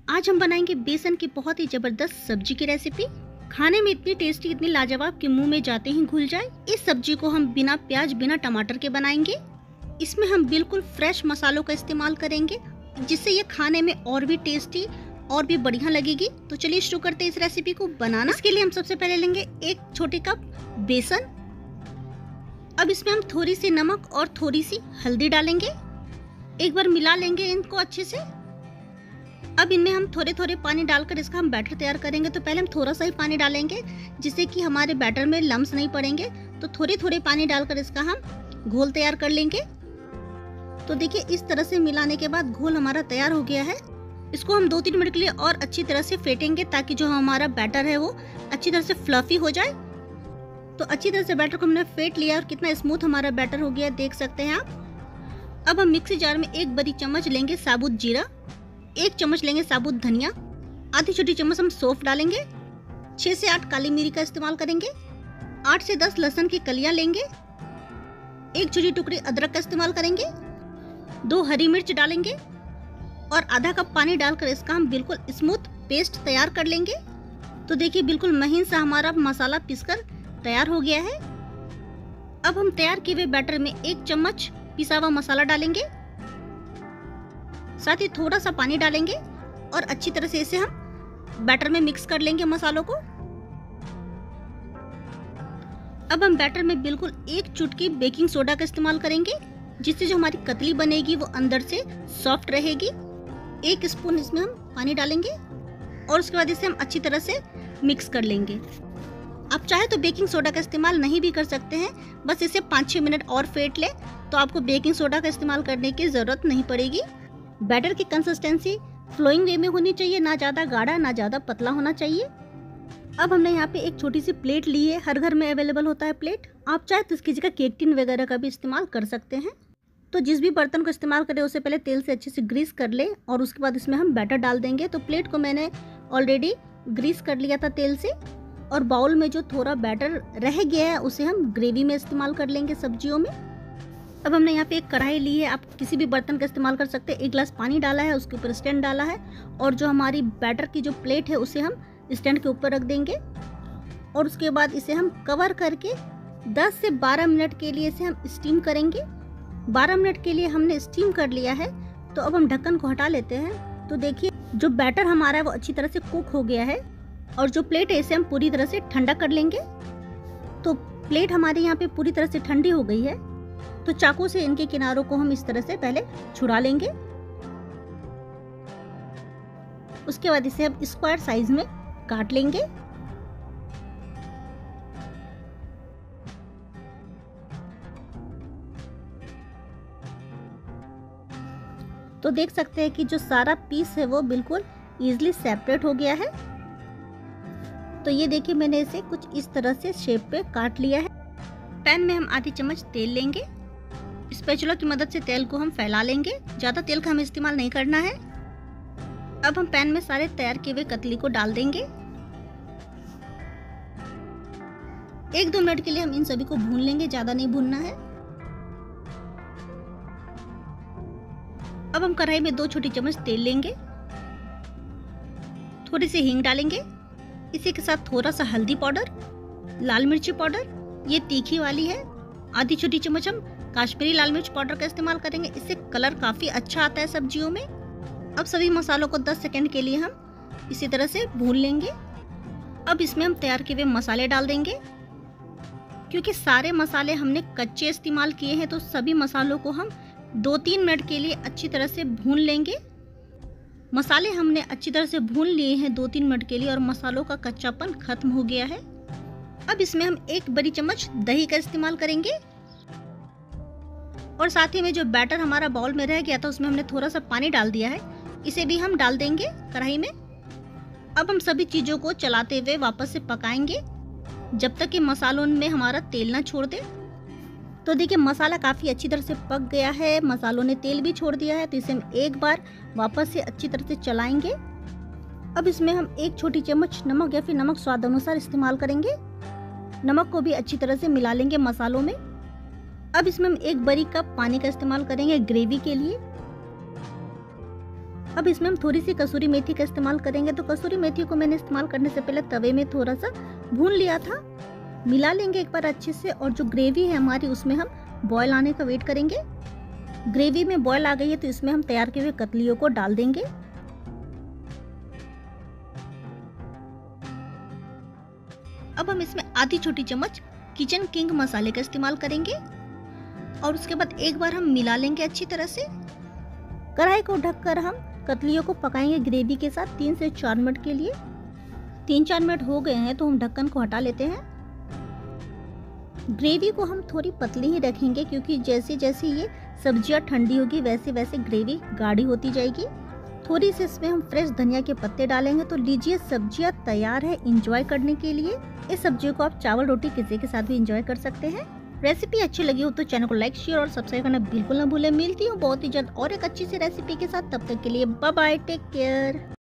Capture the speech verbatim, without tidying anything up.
आज हम बनाएंगे बेसन की बहुत ही जबरदस्त सब्जी की रेसिपी। खाने में इतनी टेस्टी, इतनी लाजवाब कि मुंह में जाते ही घुल जाए। इस सब्जी को हम बिना प्याज, बिना टमाटर के बनाएंगे। इसमें हम बिल्कुल फ्रेश मसालों का इस्तेमाल करेंगे, जिससे ये खाने में और भी टेस्टी और भी बढ़िया लगेगी। तो चलिए शुरू करते हैं इस रेसिपी को बनाना। इसके लिए हम सबसे पहले लेंगे एक छोटे कप बेसन। अब इसमें हम थोड़ी सी नमक और थोड़ी सी हल्दी डालेंगे। एक बार मिला लेंगे इनको अच्छे से। अब इनमें हम थोड़े थोड़े पानी डालकर इसका हम बैटर तैयार करेंगे। तो पहले हम थोड़ा सा ही पानी डालेंगे, जिससे कि हमारे बैटर में लम्स नहीं पड़ेंगे। तो थोड़े थोड़े पानी डालकर इसका हम घोल तैयार कर लेंगे। तो देखिए, इस तरह से मिलाने के बाद घोल हमारा तैयार हो गया है। इसको हम दो तीन मिनट के लिए और अच्छी तरह से फेंटेंगे, ताकि जो हमारा बैटर है वो अच्छी तरह से फ्लफी हो जाए। तो अच्छी तरह से बैटर को हमने फेंट लिया और कितना स्मूथ हमारा बैटर हो गया, देख सकते हैं आप। अब हम मिक्सी जार में एक बड़ी चम्मच लेंगे साबुत जीरा, एक चम्मच लेंगे साबुत धनिया, आधी छोटी चम्मच हम सौंफ डालेंगे, छह से आठ काली मिर्च का इस्तेमाल करेंगे, आठ से दस लहसुन की कलियां लेंगे, एक छोटी टुकड़ी अदरक का इस्तेमाल करेंगे, दो हरी मिर्च डालेंगे और आधा कप पानी डालकर इसका हम बिल्कुल स्मूथ पेस्ट तैयार कर लेंगे। तो देखिए, बिल्कुल महीन सा हमारा मसाला पीसकर तैयार हो गया है। अब हम तैयार किए हुए बैटर में एक चम्मच पिसा हुआ मसाला डालेंगे, साथ ही थोड़ा सा पानी डालेंगे और अच्छी तरह से इसे हम बैटर में मिक्स कर लेंगे मसालों को। अब हम बैटर में बिल्कुल एक चुटकी बेकिंग सोडा का इस्तेमाल करेंगे, जिससे जो हमारी कतली बनेगी वो अंदर से सॉफ्ट रहेगी। एक स्पून इसमें हम पानी डालेंगे और उसके बाद इसे हम अच्छी तरह से मिक्स कर लेंगे। आप चाहे तो बेकिंग सोडा का इस्तेमाल नहीं भी कर सकते हैं, बस इसे पाँच छः मिनट और फेंट ले तो आपको बेकिंग सोडा का इस्तेमाल करने की ज़रूरत नहीं पड़ेगी। बैटर की कंसिस्टेंसी फ्लोइंग वे में होनी चाहिए, ना ज़्यादा गाढ़ा ना ज़्यादा पतला होना चाहिए। अब हमने यहाँ पे एक छोटी सी प्लेट ली है, हर घर में अवेलेबल होता है प्लेट। आप चाहे तो इसकी जगह केक टिन वगैरह का भी इस्तेमाल कर सकते हैं। तो जिस भी बर्तन को इस्तेमाल करें उसे पहले तेल से अच्छे से ग्रीस कर ले और उसके बाद इसमें हम बैटर डाल देंगे। तो प्लेट को मैंने ऑलरेडी ग्रीस कर लिया था तेल से, और बाउल में जो थोड़ा बैटर रह गया है उसे हम ग्रेवी में इस्तेमाल कर लेंगे सब्जियों में। अब हमने यहाँ पे एक कढ़ाई ली है, आप किसी भी बर्तन का इस्तेमाल कर सकते हैं। एक गिलास पानी डाला है, उसके ऊपर स्टैंड डाला है और जो हमारी बैटर की जो प्लेट है उसे हम स्टैंड के ऊपर रख देंगे और उसके बाद इसे हम कवर करके दस से बारह मिनट के लिए इसे हम स्टीम करेंगे। बारह मिनट के लिए हमने स्टीम कर लिया है। तो अब हम ढक्कन को हटा लेते हैं। तो देखिए, जो बैटर हमारा है वो अच्छी तरह से कुक हो गया है और जो प्लेट है इसे हम पूरी तरह से ठंडा कर लेंगे। तो प्लेट हमारी यहाँ पे पूरी तरह से ठंडी हो गई है। तो चाकू से इनके किनारों को हम इस तरह से पहले छुड़ा लेंगे। उसके बाद इसे हम स्क्वायर साइज में काट लेंगे। तो देख सकते हैं कि जो सारा पीस है वो बिल्कुल इजीली सेपरेट हो गया है। तो ये देखिए, मैंने इसे कुछ इस तरह से शेप पे काट लिया है। पैन में हम आधी चम्मच तेल लेंगे। स्पैचुला की मदद से तेल को हम फैला लेंगे, ज़्यादा तेल का हमें इस्तेमाल नहीं करना है। अब हम पैन में सारे तैयार किए हुए कतली को डाल देंगे। एक दो मिनट के लिए हम इन सभी को भून लेंगे, ज़्यादा नहीं भूनना है। अब हम कढ़ाई में दो छोटी चम्मच तेल लेंगे, थोड़ी सी हींग डालेंगे, इसी के साथ थोड़ा सा हल्दी पाउडर, लाल मिर्ची पाउडर, ये तीखी वाली है, आधी छोटी चम्मच हम काश्मीरी लाल मिर्च पाउडर का इस्तेमाल करेंगे। इससे कलर काफ़ी अच्छा आता है सब्जियों में। अब सभी मसालों को दस सेकंड के लिए हम इसी तरह से भून लेंगे। अब इसमें हम तैयार किए हुए मसाले डाल देंगे। क्योंकि सारे मसाले हमने कच्चे इस्तेमाल किए हैं, तो सभी मसालों को हम दो तीन मिनट के लिए अच्छी तरह से भून लेंगे। मसाले हमने अच्छी तरह से भून लिए हैं दो तीन मिनट के लिए और मसालों का कच्चापन खत्म हो गया है। अब इसमें हम एक बड़ी चम्मच दही का इस्तेमाल करेंगे और साथ ही में जो बैटर हमारा बाउल में रह गया था उसमें हमने थोड़ा सा पानी डाल दिया है, इसे भी हम डाल देंगे कढ़ाई में। अब हम सभी चीज़ों को चलाते हुए वापस से पकाएंगे जब तक कि मसालों में हमारा तेल ना छोड़ दे। तो देखिए, मसाला काफ़ी अच्छी तरह से पक गया है, मसालों ने तेल भी छोड़ दिया है। तो इसे हम एक बार वापस से अच्छी तरह से चलाएंगे। अब इसमें हम एक छोटी चम्मच नमक या फिर नमक स्वाद अनुसार इस्तेमाल करेंगे। नमक को भी अच्छी तरह से मिला लेंगे मसालों में। अब इसमें हम एक बड़ी कप पानी का इस्तेमाल करेंगे ग्रेवी के लिए। अब इसमें हम थोड़ी सी कसूरी मेथी का इस्तेमाल करेंगे। तो कसूरी मेथी को मैंने इस्तेमाल करने से पहले तवे में थोड़ा सा भून लिया था। मिला लेंगे एक बार अच्छे से, और जो ग्रेवी है हमारी उसमें हम बॉयल आने का वेट करेंगे। ग्रेवी में बॉयल आ गई है तो इसमें हम तैयार किए हुए कतलियों को डाल देंगे। अब हम इसमें आधी छोटी चम्मच किचन किंग मसाले का इस्तेमाल करेंगे और उसके बाद एक बार हम मिला लेंगे अच्छी तरह से। कढ़ाई को ढककर हम कतलियों को पकाएंगे ग्रेवी के साथ तीन से चार मिनट के लिए। तीन चार मिनट हो गए हैं तो हम ढक्कन को हटा लेते हैं। ग्रेवी को हम थोड़ी पतली ही रखेंगे क्योंकि जैसे जैसे ये सब्जियां ठंडी होगी वैसे वैसे ग्रेवी गाढ़ी होती जाएगी। थोड़ी सी इसमें हम फ्रेश धनिया के पत्ते डालेंगे। तो लीजिए, सब्जियां तैयार है एंजॉय करने के लिए। इस सब्जियों को आप चावल रोटी किसी के साथ भी एंजॉय कर सकते हैं। रेसिपी अच्छी लगी हो तो चैनल को लाइक शेयर और सब्सक्राइब करना बिल्कुल ना भूलें। मिलती हूँ बहुत ही जल्द और एक अच्छी सी रेसिपी के साथ। तब तक के लिए बाय बाय, टेक केयर।